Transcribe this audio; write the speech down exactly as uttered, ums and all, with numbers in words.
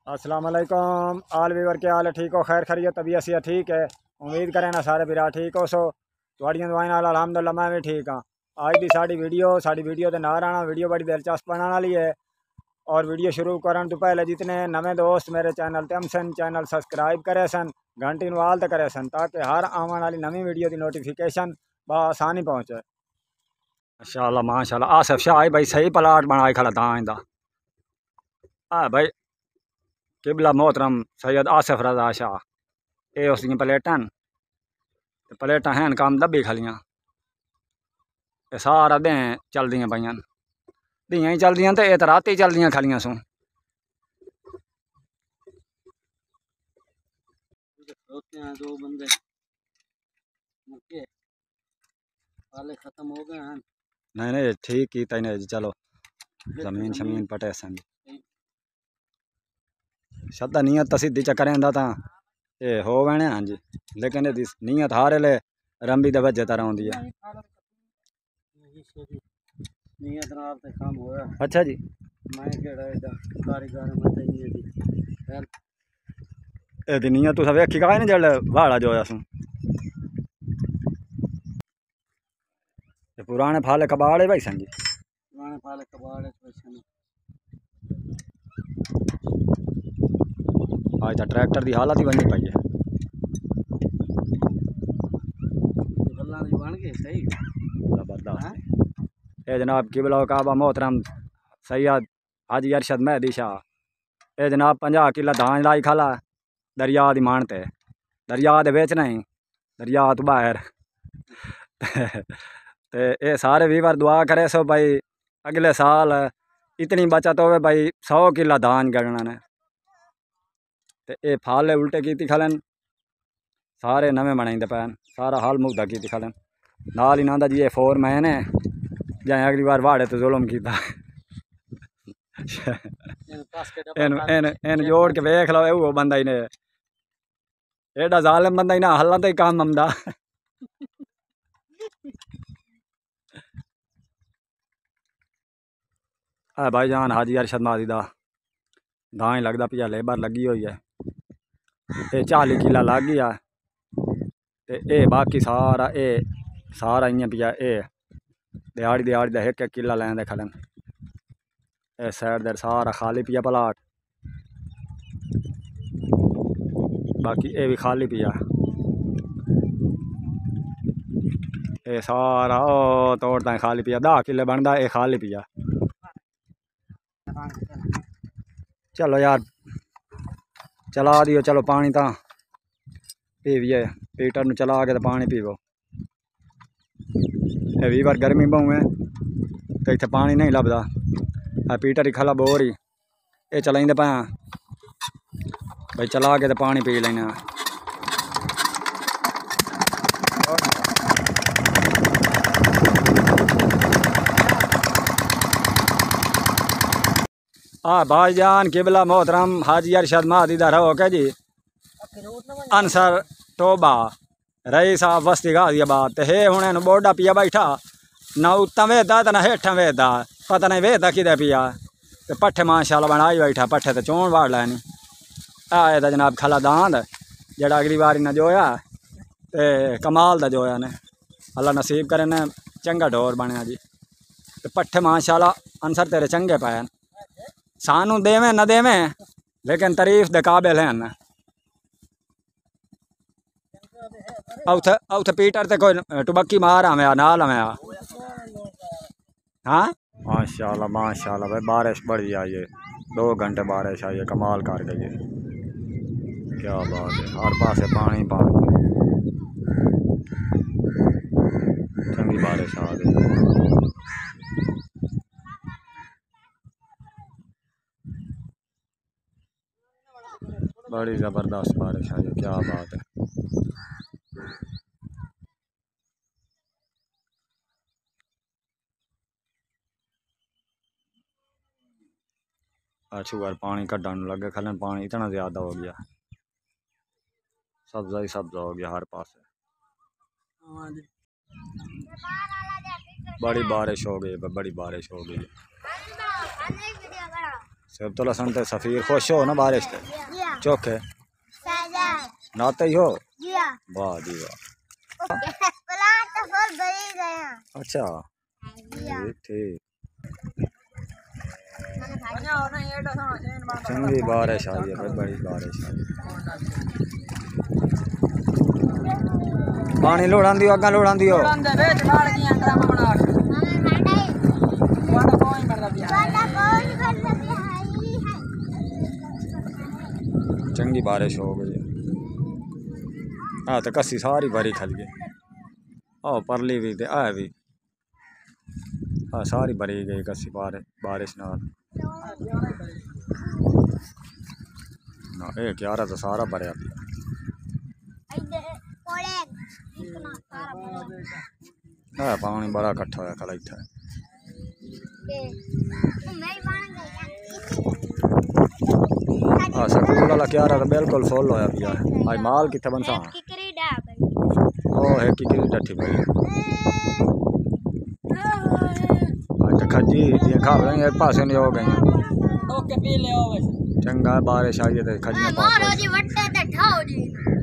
अस्सलाम वालेकुम आल वीवर के हाल ठीक हो खैर खरीत तबीयत सी ठीक है। उम्मीद करें ना सारे बिरा ठीक हो सो थोड़ियां दुआएं नाल अल्हम्दुलिल्लाह मैं भी ठीक हाँ। आज की साड़ी वीडियो साड़ी वीडियो के ना रहना वीडियो बड़ी दिलचस्प बनने वाली है। और वीडियो शुरू करने तो पहले जितने नवे दोस्त मेरे चैनल ते सन चैनल सबसक्राइब करे सन घंटी नू आल करे सन ताकि हर आने वाली नवी वीडियो की नोटिफिकेशन बसानी पहुँचे। माशाल्लाह माशाल्लाह आसिफ शाह भाई सही प्लाट बनाए खड़ा था हाँ भाई किबला मोहतरम सैयद आसिफ रजा शाह ये उसकी प्लेटन प्लेटा हैं कम दब्बी खलियां सारा दें चल दियां पाइयां दियां ही चल दियां तो ये तो रात ही चल दियां खलियां सू दो बंदे वाले खत्म हो गए हैं। नहीं नहीं ठीक ही तैने चलो जमीन शमीन पटे सन शब्द नीयत तो सीधी चक्कर ये हो गए हाँ जी लेकिन ये नीयत हारे ले रंबी दे वजे तरह आँदी है। नीयत नाल ते काम होया। अच्छा जी मैं केड़ा एदा कारीगर बंदे नहीं दी ए दी नीयत तुसा वेखी का नहीं जल वाड़ा जोया सू पुराने फाले कबाड़े भाई सन जी पुराने फाले कबाड़े पैसे आज तो ट्रैक्टर की हालत ही बननी पाई है बन गए सही जबरदस्त। ये जनाब किबला काबा मोहतरम सैयद हाजी अरशद मेहदी शाह ये जनाब पंजाह किला धान लाई खाला दरिया की मानते दरिया दे बेच नहीं दरिया तो बाहर ते ये सारे वीवर दुआ करे सो भाई अगले साल इतनी बचत होवे भाई सौ किला धान गणना ने ते ये फाले उल्टे की खलन सारे नवे बनाई पैन सारा हाल मुकदा की खलन नाल ही ना जी ये फोर मैन है जाए अगली बार वाड़े तो जुल्म किया इन जोड़ के वेख लो वो बंदा ही ने एडा जालिम बंदा ही ना हल्ला तो ही काम आमदा है भाई जान हाजी अरशद मादी दा दां ही लगता पिया लेबर लगी हुई है ये चाली किला लग गया ते ए बाकी सारा ए सारा इं पिया ए दिहाड़ी दिहाड़ी का एक एक किला लैन दे खलन इस साइड दे सारा खाली पिया प्लाट बाकी ये भी खाली पिया ये सारा ओ तोड़ता खाली पिया दह किले बनता ये खाली पिया। चलो यार चला दियो चलो पानी तो पीविए पीटर में चला के तो पानी पीवो ये वीवर गर्मी बहु है तो इतने पानी नहीं लभदा पीटर ही खला बोर ही ये चलाइंदे पा भाई चला के तो पानी पी लेना। हाँ भाईजान किबला मोहतरम हाजी अरशद मादी दा रहो के जी अनसर टोबा रही साहब वस्ती गाजियाबाद ते हे हुणे नु बोडा पिया बैठा ना उत्तम वेदा ते ना हेठा वेदा पता नहीं वेदा किदे पिया ते पट्ठे माशाल्लाह बनाई बैठा पट्ठे ते चोण वाड़ लैनी आए दा जनाब खला दांद जेड़ा अगली बारी न जोया ते कमाल दा जोया ने अल्लाह नसीब करे ने चंगा ढोर बनया जी ते पट्ठे माशाल्लाह अनसर तेरे चंगे पैन सानू देवें न देवें लेकिन तारीफ दे काबिल हैं। उथे उथे पीटर ते कोई टुबक्की मार आवे नाल आवे हाँ माशाल्लाह माशाल्लाह भाई बारिश बड़ी आई है दो घंटे बारिश आई है कमाल कर गई है क्या बात है हर पासे पानी पानी चंगी बारिश आ गई बड़ी ज़बरदस्त बारिश आई है क्या बात है। अच्छी बार पानी कटन लगे खलन पानी इतना ज़्यादा हो गया सब्जा ही सब्जा हो गया हर पास बड़ी बारिश हो गई बड़ी बारिश हो गई सिबतुल हसन ते सफ़ीर खुश हो ना बारिश ते जिया चौखे साजा नाते ही हो जिया वाह जी वाह प्लांट तो फुल भरी गया अच्छा जिया ठीक चंगी बारिश आई है भाई बड़ी बारिश आई पानी लोड़ां दियो अग्गा लोड़ां दियो चंगी बारिश हो गई है हाँ तो कस्सी सारी भरी खल गई ओ परली भी ते आ भी हाँ सारी भरी गई कस्सी बारिश बारिश नाल ना ये क्यारा तो सारा भरया पिया हाँ पानी बड़ा इकट्ठा होया खला इत्थे हाँ स्कूल वाला क्यारा तो बिल्कुल फुल होया पिया आज माल कित्थे बनसा ओ है किकरी डठी पई आज तो खजी दियां खा गई एक पासे नहीं हो गई ओके पी ले आओ बस चंगा बारिश आई है तो खजियां मारो जी वट्टे ते ठाओ जी